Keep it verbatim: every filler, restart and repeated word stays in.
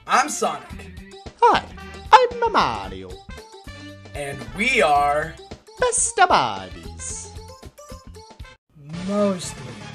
I'm Sonic. Hi, I'm Mario. And we are... Best of Buddies. Mostly.